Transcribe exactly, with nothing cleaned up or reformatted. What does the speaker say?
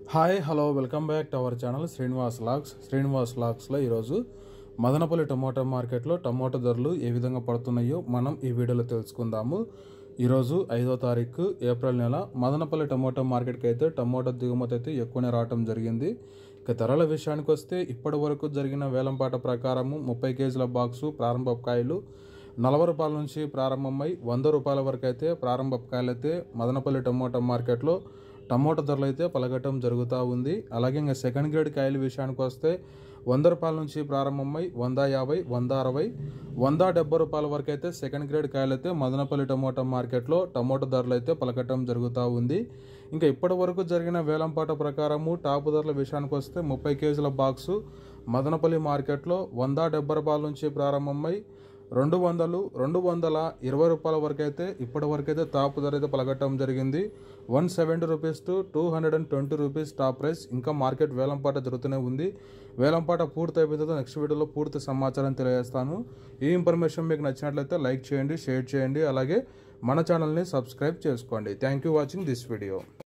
Hi hello welcome back to our channel Srinivas logs Srinivas లాగ్స్లో ఈరోజు Madanapalli tomato మార్కెట్లో టమోటా ధరలు ఏ విధంగా పడుతున్నాయో మనం ఈ వీడియోలో తెలుసుకుందాము. ఈరోజు ఐదో తారీఖు ఏప్రిల్ నెల మదనపల్లి టమోటా మార్కెట్కి అయితే టమోటా దిగుమతి అయితే ఎక్కువనే రావడం జరిగింది. ఇక ధరల విషయానికి వస్తే ఇప్పటి వరకు జరిగిన వేలంపాట ప్రకారము ముప్పై కేజీల బాక్సు ప్రారంభ కాయలు నలభై రూపాయల నుంచి ప్రారంభమై వంద రూపాయల వరకు అయితే ప్రారంభ కాయలు అయితే మదనపల్లి టమోటా మార్కెట్లో టమోటా ధరలు అయితే పలకటం జరుగుతూ ఉంది. అలాగే ఇంకా సెకండ్ గ్రేడ్ కాయల విషయానికి వస్తే వంద రూపాయల నుంచి ప్రారంభమై వంద యాభై వంద అరవై వంద డెబ్బై రూపాయల వరకు అయితే సెకండ్ గ్రేడ్ కాయలు అయితే మదనపల్లి టమోటా మార్కెట్లో టమోటా ధరలు అయితే పలకటం జరుగుతూ ఉంది. ఇంకా ఇప్పటి వరకు జరిగిన వేలంపాట ప్రకారము టాప్ ధరల విషయానికి వస్తే ముప్పై కేజీల బాక్సు మదనపల్లి మార్కెట్లో వంద డెబ్బై రూపాయల నుంచి ప్రారంభమై రెండు వందలు రెండు వందల ఇరవై రూపాయల వరకు అయితే ఇప్పటి వరకు అయితే టాప్ ధర అయితే పలకటం జరిగింది. One seventy rupees to two hundred and twenty rupees top price. ఇంకా మార్కెట్ వేలంపాట జరుగుతూనే ఉంది. వేలంపాట పూర్తి అయిపోయిన తర్వాత నెక్స్ట్ వీడియోలో పూర్తి సమాచారం తెలియజేస్తాను. ఈ ఇన్ఫర్మేషన్ మీకు నచ్చినట్లయితే లైక్ చేయండి, షేర్ చేయండి, అలాగే మన ఛానల్ని సబ్స్క్రైబ్ చేసుకోండి. Thank you watching this video.